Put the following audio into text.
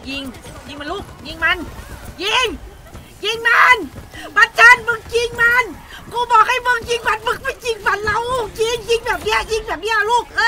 ยิงมันลูกยิงมันยิงมันบัตรจันมึงยิงมันกูบอกให้มึงยิงมันมึงไม่ยิงมันเรายิงแบบเนี้ยลูก